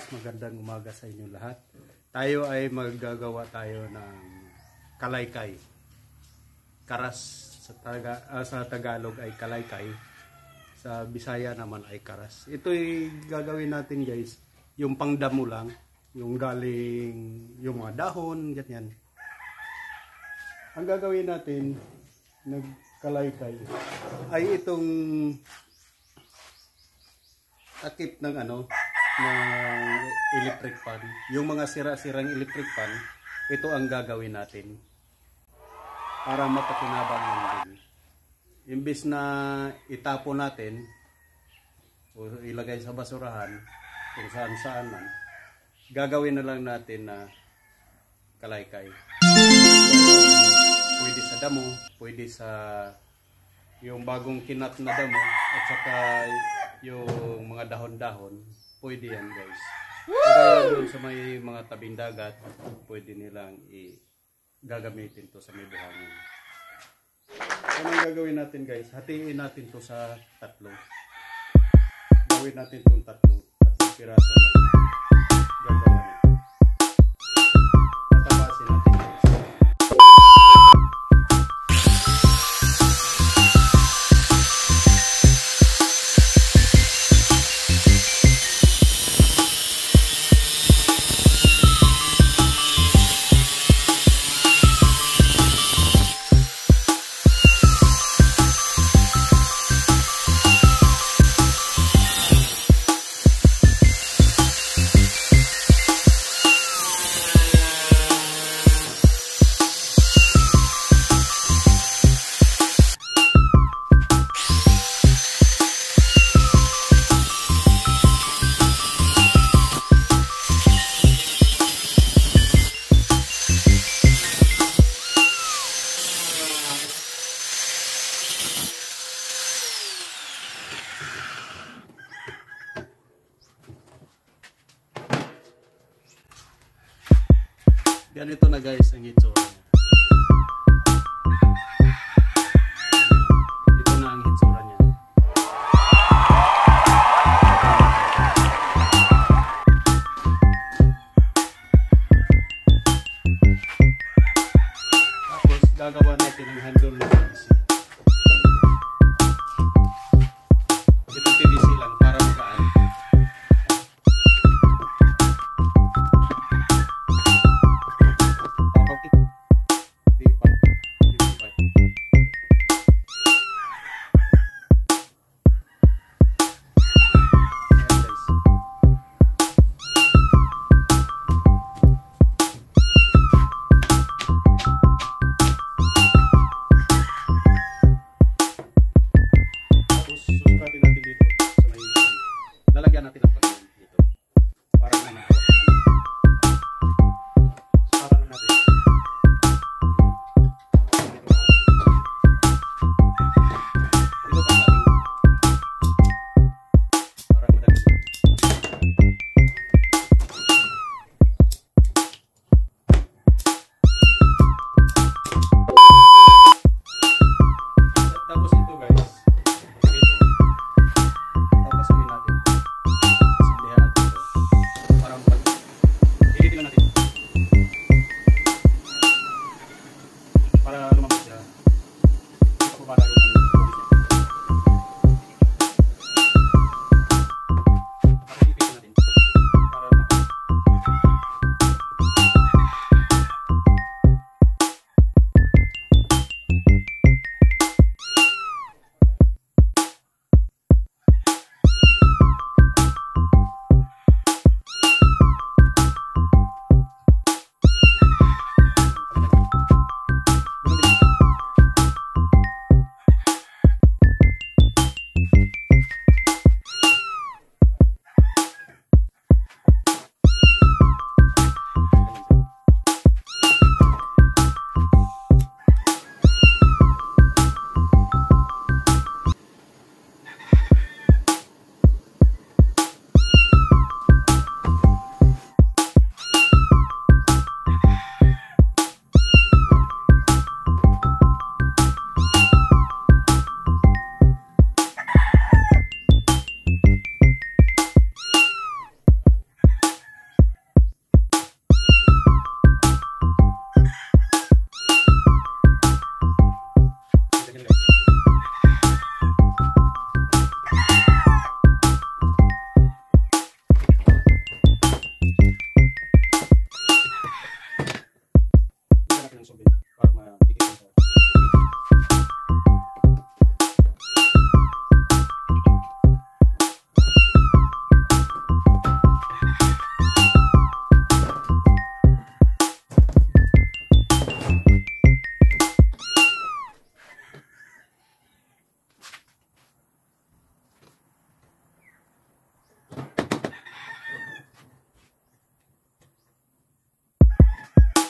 guys, magandang umaga sa inyo lahat. Tayo ay maggagawa tayo ng kalaykay. Karas sa Tagalog ay kalaykay. Sa Bisaya naman ay karas. Ito'y gagawin natin guys, yung pangdamo lang, yung galing yung mga dahon, ganyan. Ang gagawin natin nagkalaykay ay itong takip ng ng electric fan. Yung mga sira-sirang electric fan, ito ang gagawin natin para mapakinabang yung din. Imbis na itapon natin o ilagay sa basurahan kung saan-saan man, gagawin na lang natin na kalaykay. Pwede sa damo, pwede sa yung bagong kinat na damo, at saka yung mga dahon-dahon, pwede yan guys. Kaya doon sa may mga tabing dagat, pwede nilang gagamitin to sa may buhangin. Anong gagawin natin guys? Hatiin natin to sa tatlo. Gawin natin itong tatlong piraso na gagawin ito. Tatapasin natin guys. Ganito na guys ang itsura niya. Ito na ang itsura niya. Tapos gagawa natin ang handle ng PVC. Ito PVC lang para magaan.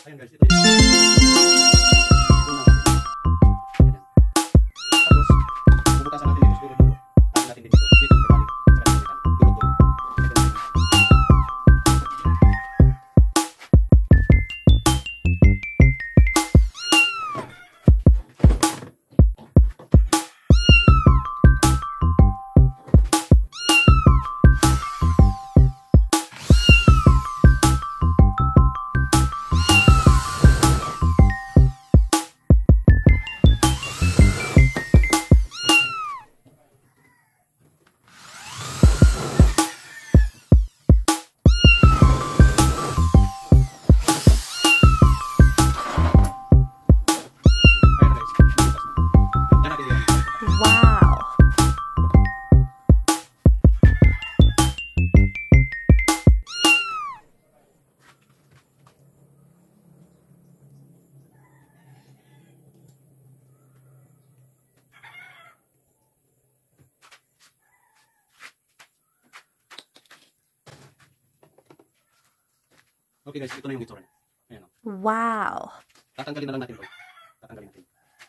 Ayan guys, ito yun. Tapos, bubutasan natin dito siguro dito. Tahan natin dito. Dito, may balik. Saka dito, dulo-dulo. Okay guys, ito na yung itsura niya. Ayan o. Wow. Tatanggalin na lang natin ito. Tatanggalin natin.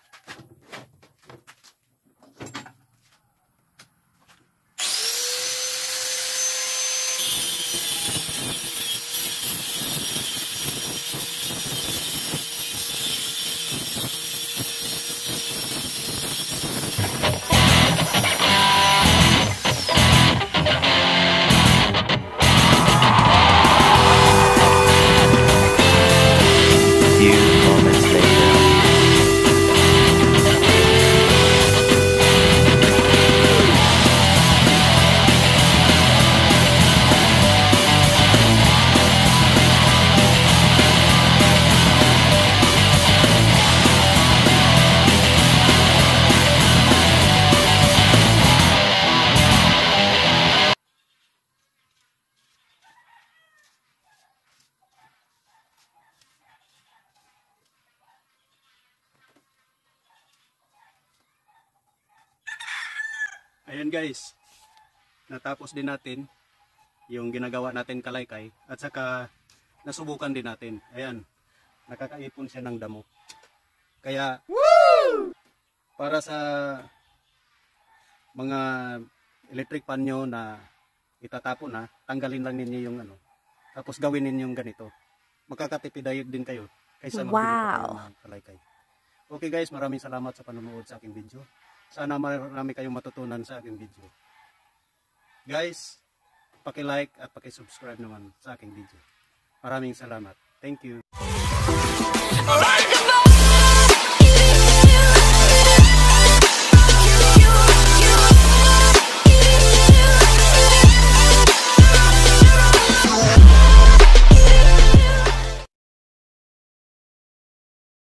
Ayan guys, natapos din natin yung ginagawa natin kalaykay at saka nasubukan din natin. Ayan, nakakaipon siya ng damo. Kaya para sa mga electric pan nyo na itatapon na, tanggalin lang ninyo yung ano, tapos gawin ninyo yung ganito. Makakatipid din kayo kaysa magbili pa kayo ng kalaykay. Okay guys, maraming salamat sa panonood sa aking video. Sana marami kayong matutunan sa aking video. Guys, paki-like at paki-subscribe naman sa aking video. Maraming salamat. Thank you.